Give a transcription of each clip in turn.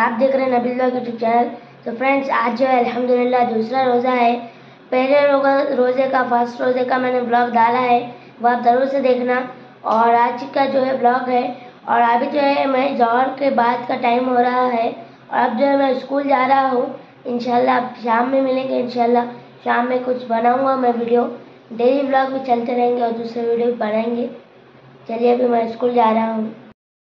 आप देख रहे हैं नबील ब्लॉग यूट्यूब चैनल। तो फ्रेंड्स, आज जो है अल्हम्दुलिल्लाह दूसरा रोज़ा है। पहले रोज़े का फर्स्ट रोज़े का मैंने ब्लॉग डाला है, वो आप ज़रूर से देखना। और आज का जो है ब्लॉग है, और अभी जो है मैं ज़ोहर के बाद का टाइम हो रहा है और अब जो है मैं स्कूल जा रहा हूँ। इंशाल्लाह शाम में मिलेंगे। इंशाल्लाह शाम में कुछ बनाऊँगा मैं वीडियो। डेली ब्लॉग भी चलते रहेंगे और दूसरे वीडियो भी बनाएंगे। चलिए अभी मैं स्कूल जा रहा हूँ।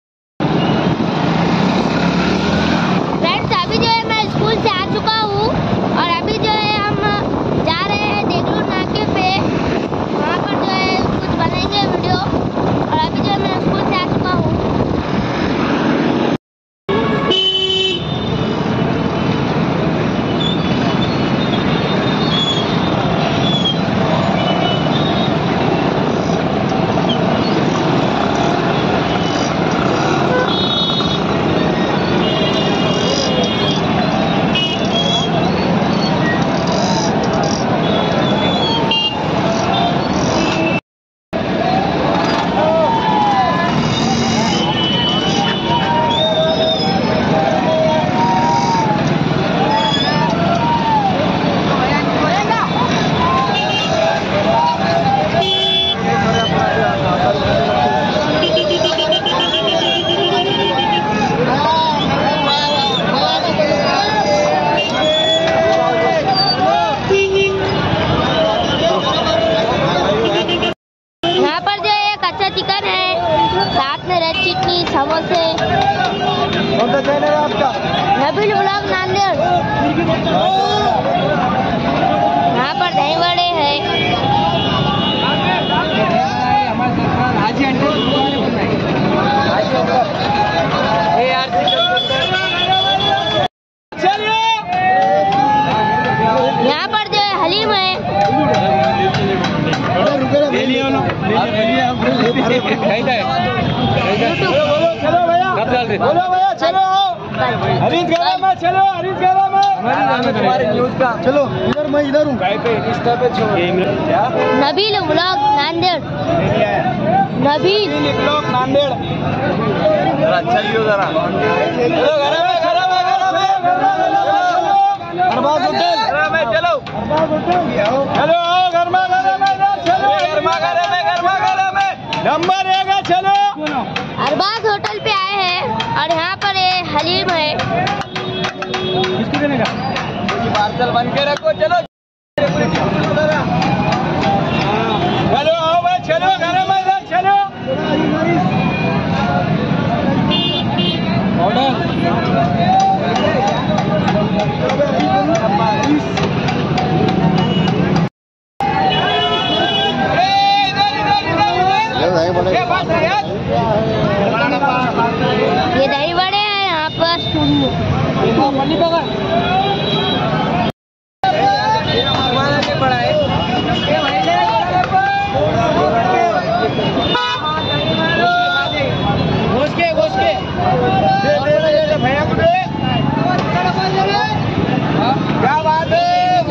फ्रेंड्स, अभी जो है मैं स्कूल से आ चुका हूँ और अभी जो है हम जा रहे हैं देगलूर नाके पे। वहाँ पर जो है कुछ बनाएंगे वीडियो। और अभी जो है मैं स्कूल से आ चुका हूँ। चिकन है, साथ में रेड चटनी, समोसे। कौन सा चैनल है आपका? नबील ब्लॉग नांदेड़। यहाँ पर दही वड़े है। यहाँ पर जो है हलीम है। चलो भैया, बोलो भैया, चलो हरीश गरम है, चलो हरीश गरम है। तुम्हारे न्यूज़ का चलो इधर, मैं इधर हूँ इंस्टा पे। नबील ब्लॉग नांदेड़। नबील ब्लॉग नांदेड़। अच्छा लियो जरा। चलो गरम है, गरम है, गरम है। अरबाज होटल चलो, अरबाज होटल चलो, गरमा गरम है, चलो गरमा गरम है, गरमा गरम है। नंबर 1 है, चलो। अरबाज होटल पे आए हैं और यहाँ पर ये हलीम है। किसको देने का? पार्सल बन के रखो। चलो चलो आओ भाई, चलो गरम है, चलो ये दही वड़े हैं यहाँ पर। भैया को दे। क्या बात है?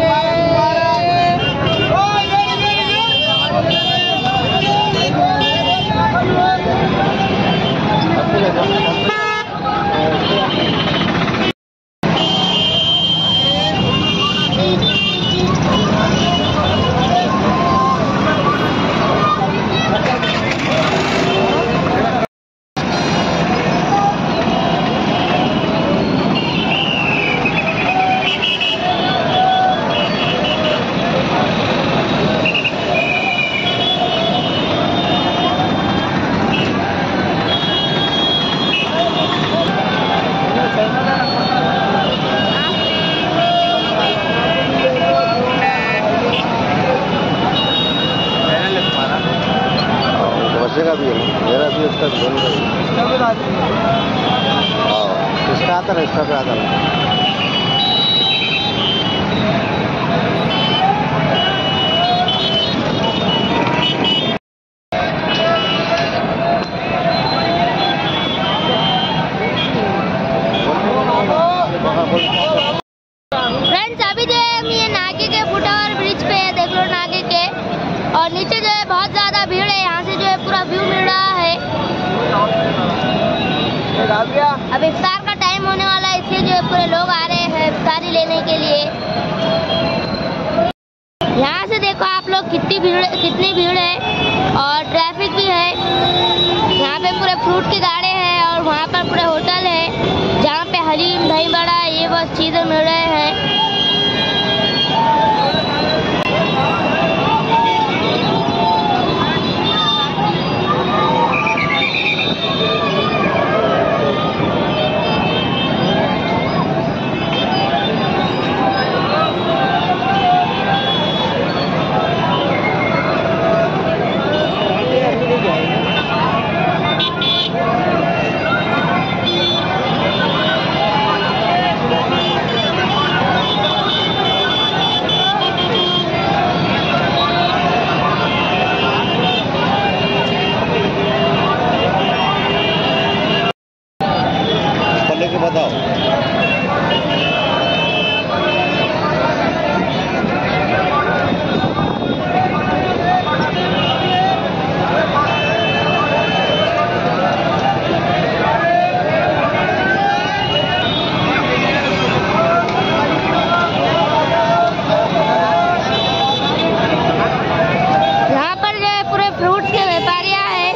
का भी है, मेरा भी उसका दोनों का। इसका आता है, इसका भी आता है। फ्रेंड्स, अभी जो है हम ये नाके के फुटओवर ब्रिज पे है, देगलूर नाके के। और नीचे जो है बहुत ज्यादा भीड़ है। यहाँ से जो है पूरा व्यू मिल रहा है। अब इफ्तार का टाइम होने वाला है, इसलिए पूरे लोग आ रहे हैं इफ्तारी लेने के लिए। यहाँ से देखो आप लोग कितनी भीड़ है और ट्रैफिक भी है। यहाँ पे पूरे फ्रूट की गाड़े हैं और वहाँ पर पूरे होटल है जहाँ पे हलीम, दही बड़ा ये बहुत चीज़ें मिल रहे हैं। लेके बताओ। यहाँ पर जो है पूरे फ्रूट्स के व्यापारियाँ हैं।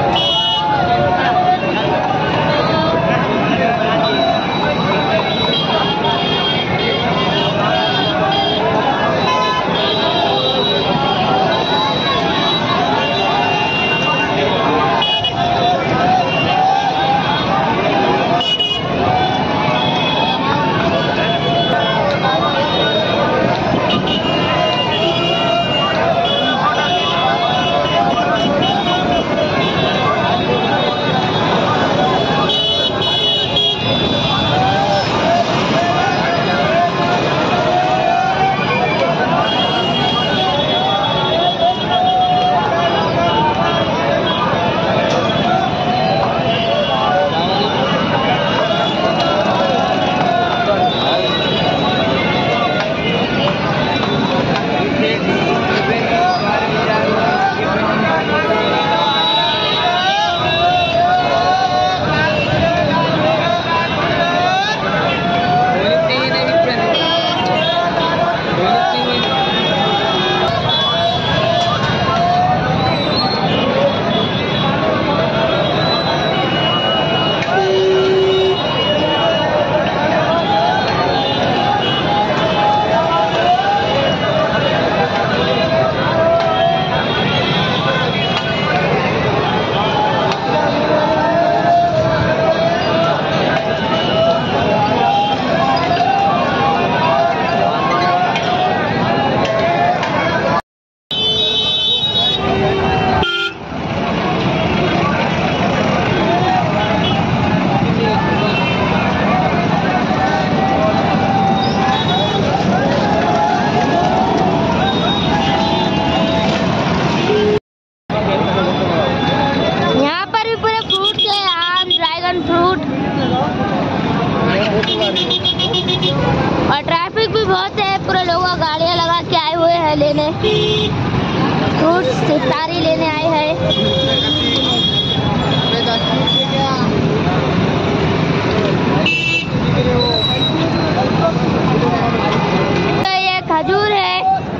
और ट्रैफिक भी बहुत है, पूरे लोग गाड़ियां लगा के आए हुए हैं लेने, फ्रूट्स इफ्तारी लेने आए हैं। तो ये खजूर है,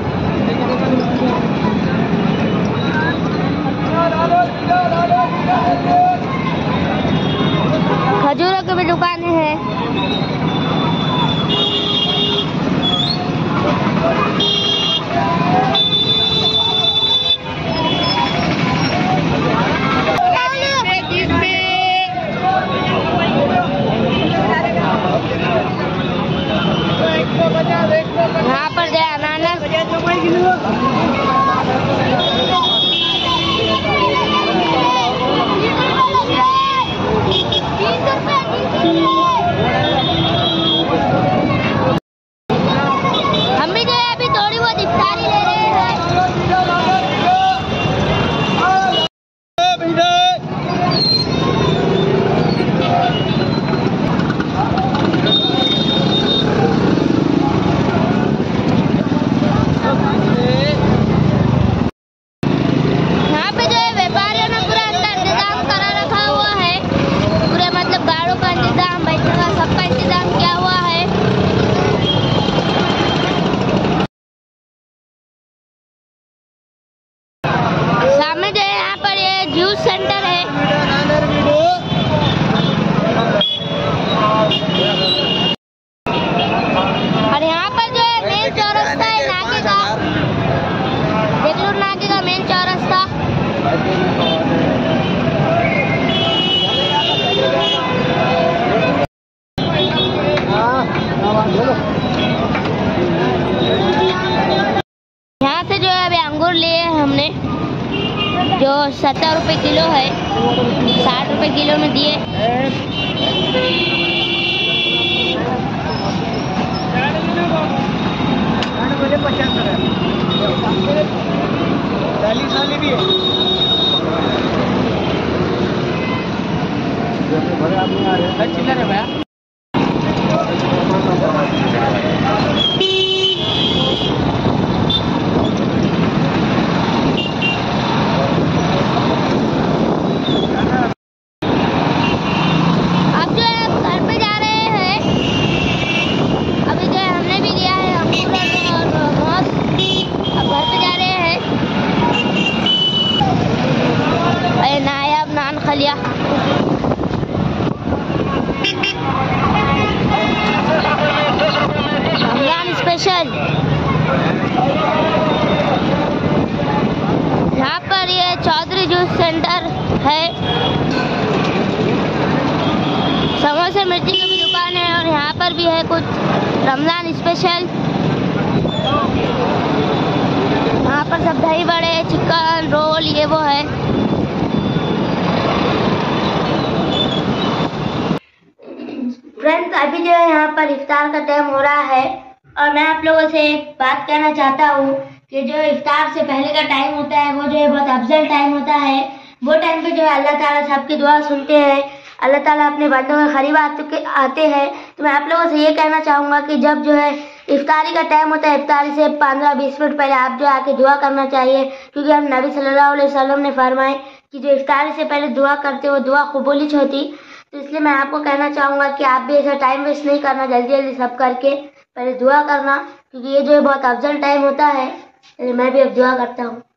खजूरों की भी दुकानें हैं। यहाँ पर जो अनानास, हम भी जो है अभी थोड़ी बहुत इफ्तारी ले रहे हैं। यहाँ पे जो है व्यापारियों ने पूरा इंतजाम करा रखा हुआ है, पूरे मतलब गाड़ों का इंतजाम, बैठने का सबका इंतजाम किया हुआ है। अखरोट लिए हैं हमने, जो 70 रुपये किलो है, 60 रुपये किलो में दिए। भी है। बड़े आदमी आ रहे हैं। चिल्लर है भैया। अब जो है घर पे जा रहे हैं। अभी जो है हमने भी लिया है अंगूर और मौस। अब घर पे जा रहे हैं। अरे नायाब नान खा लिया। रमजान स्पेशल। यहाँ पर ये चौधरी जूस सेंटर है। समोसे मिर्ची की भी दुकान है और यहाँ पर भी है कुछ रमजान स्पेशल। यहाँ पर सब दही बड़े, चिकन रोल ये वो है। फ्रेंड्स अभी जो है यहाँ पर इफ्तार का टाइम हो रहा है और मैं आप लोगों से एक बात कहना चाहता हूँ कि जो इफ्तार से पहले का टाइम होता है वो जो है बहुत अफजल टाइम होता है। वो टाइम पे जो है अल्लाह ताला सबकी दुआ सुनते हैं, अल्लाह ताला अपने बंदों के करीब आते हैं। तो मैं आप लोगों से ये कहना चाहूँगा कि जब जो है इफ्तारी का टाइम होता है, इफ्तारी से 15-20 मिनट पहले आप जो आके दुआ करना चाहिए, क्योंकि हम नबी सल्लल्लाहु अलैहि वसल्लम ने फरमाए कि जो इफ्तारी से पहले दुआ करते हो दुआ कबूल होती। तो इसलिए मैं आपको कहना चाहूँगा कि आप भी ऐसा टाइम वेस्ट नहीं करना, जल्दी जल्दी सब करके पहले दुआ करना, क्योंकि ये जो है बहुत अफजल टाइम होता है। मैं भी अब दुआ करता हूँ।